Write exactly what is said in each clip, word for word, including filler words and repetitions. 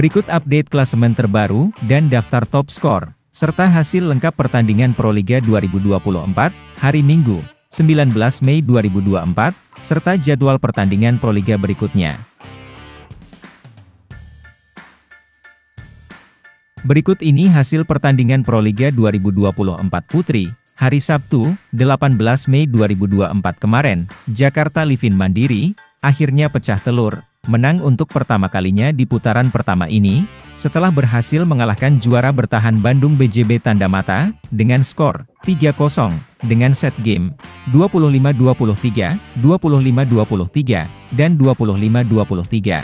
Berikut update klasemen terbaru dan daftar top skor, serta hasil lengkap pertandingan Proliga dua ribu dua puluh empat, hari Minggu, sembilan belas Mei dua ribu dua puluh empat, serta jadwal pertandingan Proliga berikutnya. Berikut ini hasil pertandingan Proliga dua ribu dua puluh empat Putri, hari Sabtu, delapan belas Mei dua ribu dua puluh empat kemarin, Jakarta Livin Mandiri, akhirnya pecah telur, menang untuk pertama kalinya di putaran pertama ini, setelah berhasil mengalahkan juara bertahan Bandung B J B Tanda Mata, dengan skor tiga kosong, dengan set game dua puluh lima dua puluh tiga, dua puluh lima dua puluh tiga, dan dua puluh lima dua puluh tiga.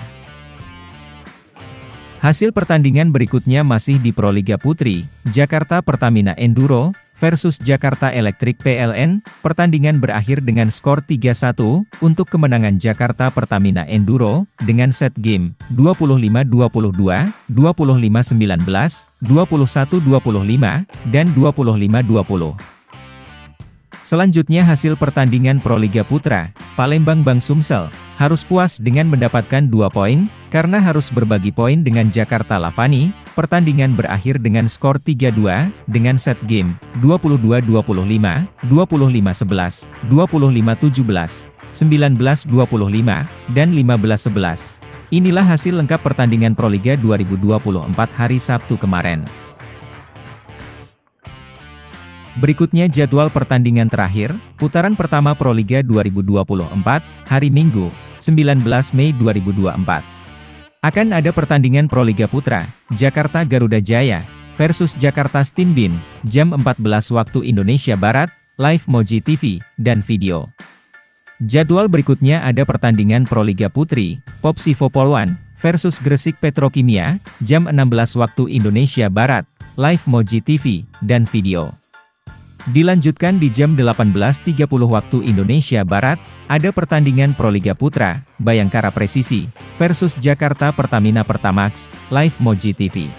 Hasil pertandingan berikutnya masih di Proliga Putri, Jakarta Pertamina Enduro versus Jakarta Electric P L N, pertandingan berakhir dengan skor tiga satu, untuk kemenangan Jakarta Pertamina Enduro, dengan set game dua puluh lima dua puluh dua, dua puluh lima sembilan belas, dua puluh satu dua puluh lima, dan dua puluh lima dua puluh. Selanjutnya hasil pertandingan Proliga Putra, Palembang Bang Sumsel, harus puas dengan mendapatkan dua poin, karena harus berbagi poin dengan Jakarta Lavani, pertandingan berakhir dengan skor tiga dua, dengan set game dua puluh dua dua puluh lima, dua puluh lima sebelas, dua puluh lima tujuh belas, sembilan belas dua puluh lima, dan lima belas sebelas. Inilah hasil lengkap pertandingan Proliga dua ribu dua puluh empat hari Sabtu kemarin. Berikutnya jadwal pertandingan terakhir, putaran pertama Proliga dua ribu dua puluh empat, hari Minggu, sembilan belas Mei dua ribu dua puluh empat. Akan ada pertandingan Proliga Putra, Jakarta Garuda Jaya, versus Jakarta Stinbin, jam empat belas waktu Indonesia Barat, live Moji T V, dan video. Jadwal berikutnya ada pertandingan Proliga Putri, Popsivo Polwan, versus Gresik Petrokimia, jam enam belas waktu Indonesia Barat, live Moji T V, dan video. Dilanjutkan di jam delapan belas tiga puluh waktu Indonesia Barat, ada pertandingan Proliga Putra, Bayangkara Presisi, versus Jakarta Pertamina Pertamax, live Moji T V.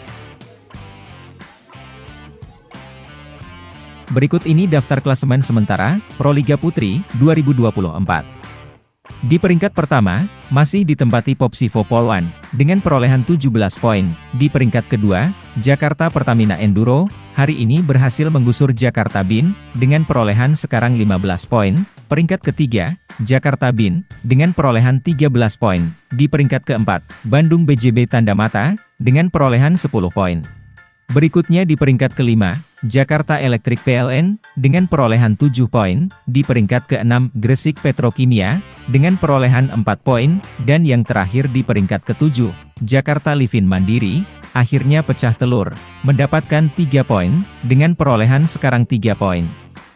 Berikut ini daftar klasemen sementara, Proliga Putri, dua ribu dua puluh empat. Di peringkat pertama, masih ditempati Popsivo Polwan, dengan perolehan tujuh belas poin. Di peringkat kedua, Jakarta Pertamina Enduro, hari ini berhasil menggusur Jakarta Bin, dengan perolehan sekarang lima belas poin. Peringkat ketiga, Jakarta Bin, dengan perolehan tiga belas poin. Di peringkat keempat, Bandung B J B Tanda Mata, dengan perolehan sepuluh poin. Berikutnya di peringkat kelima, Jakarta Electric P L N, dengan perolehan tujuh poin, di peringkat keenam Gresik Petrokimia, dengan perolehan empat poin, dan yang terakhir di peringkat ketujuh, Jakarta Livin Mandiri, akhirnya pecah telur, mendapatkan tiga poin, dengan perolehan sekarang tiga poin.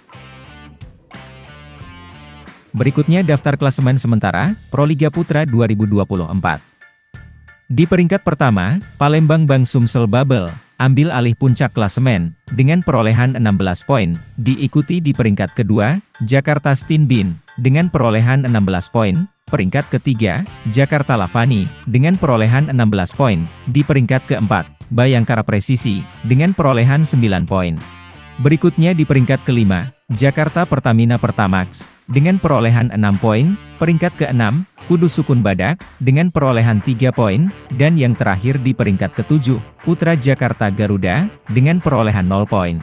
Berikutnya daftar klasemen sementara, Proliga Putra dua ribu dua puluh empat. Di peringkat pertama, Palembang Bang Sumsel Babel, ambil alih puncak klasemen, dengan perolehan enam belas poin, diikuti di peringkat kedua, Jakarta Stinbin, dengan perolehan enam belas poin, peringkat ketiga, Jakarta Lavani, dengan perolehan enam belas poin, di peringkat keempat, Bayangkara Presisi, dengan perolehan sembilan poin. Berikutnya di peringkat kelima, Jakarta Pertamina Pertamax, dengan perolehan enam poin, peringkat keenam, Kudus Sukun Badak, dengan perolehan tiga poin, dan yang terakhir di peringkat ketujuh, Putra Jakarta Garuda, dengan perolehan nol poin.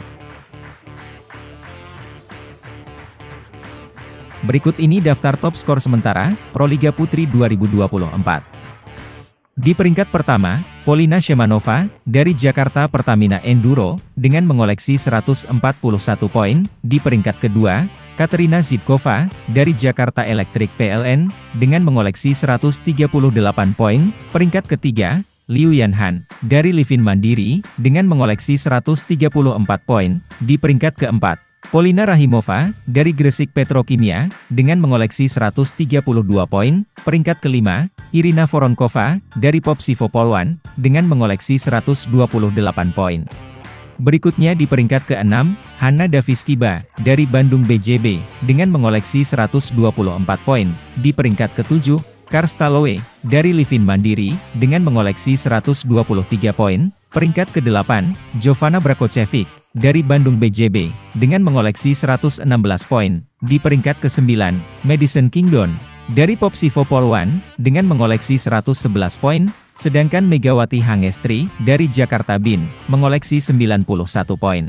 Berikut ini daftar top skor sementara, Proliga Putri dua ribu dua puluh empat. Di peringkat pertama, Polina Shemanova, dari Jakarta Pertamina Enduro, dengan mengoleksi seratus empat puluh satu poin. Di peringkat kedua, Katerina Zidkova, dari Jakarta Electric P L N, dengan mengoleksi seratus tiga puluh delapan poin. Peringkat ketiga, Liu Yanhan, dari Livin Mandiri, dengan mengoleksi seratus tiga puluh empat poin. Di peringkat keempat, Polina Rahimova, dari Gresik Petrokimia, dengan mengoleksi seratus tiga puluh dua poin. Peringkat kelima, Irina Voronkova, dari Popsivo Polwan, dengan mengoleksi seratus dua puluh delapan poin. Berikutnya di peringkat keenam, Hanna Daviskiba, dari Bandung B J B, dengan mengoleksi seratus dua puluh empat poin. Di peringkat ketujuh, Karsta Loe, dari Livin Mandiri, dengan mengoleksi seratus dua puluh tiga poin. Peringkat kedelapan, Jovana Brakocevic, dari Bandung B J B, dengan mengoleksi seratus enam belas poin. Di peringkat kesembilan, Madison Kingdon, dari Popsivo Polwan, dengan mengoleksi seratus sebelas poin. Sedangkan Megawati Hangestri, dari Jakarta B I N, mengoleksi sembilan puluh satu poin.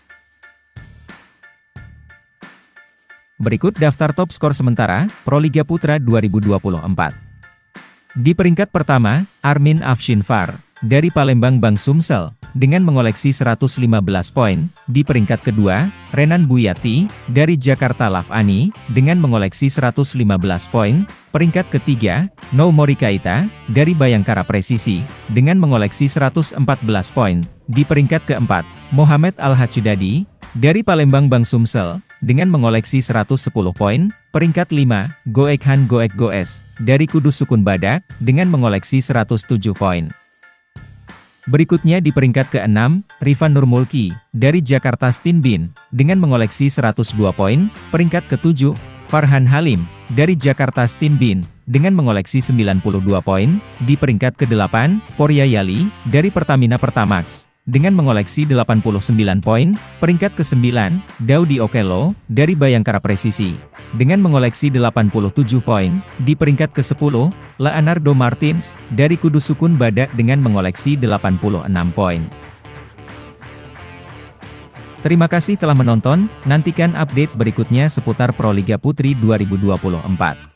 Berikut daftar top skor sementara, Proliga Putra dua ribu dua puluh empat. Di peringkat pertama, Armin Afshinfar, dari Palembang Bang Sumsel, dengan mengoleksi seratus lima belas poin. Di peringkat kedua, Renan Buyati, dari Jakarta Love Ani, dengan mengoleksi seratus lima belas poin. Peringkat ketiga, No Morikaita, dari Bayangkara Presisi, dengan mengoleksi seratus empat belas poin. Di peringkat keempat, Mohamed Al-Haccidadi, dari Palembang Bang Sumsel, dengan mengoleksi seratus sepuluh poin. Peringkat lima, Goekhan Goek Goes, dari Kudus Sukun Badak, dengan mengoleksi seratus tujuh poin. Berikutnya di peringkat keenam, Rifan Nurmulki, dari Jakarta Stin B I N, dengan mengoleksi seratus dua poin. Peringkat ketujuh, Farhan Halim, dari Jakarta Stin B I N, dengan mengoleksi sembilan puluh dua poin. Di peringkat kedelapan, Porya Yali, dari Pertamina Pertamax, dengan mengoleksi delapan puluh sembilan poin. Peringkat kesembilan, Daudi Okelo, dari Bayangkara Presisi, dengan mengoleksi delapan puluh tujuh poin. Di peringkat kesepuluh, Leonardo Martins, dari Kudus Sukun Badak, dengan mengoleksi delapan puluh enam poin. Terima kasih telah menonton, nantikan update berikutnya seputar Proliga Putri dua ribu dua puluh empat.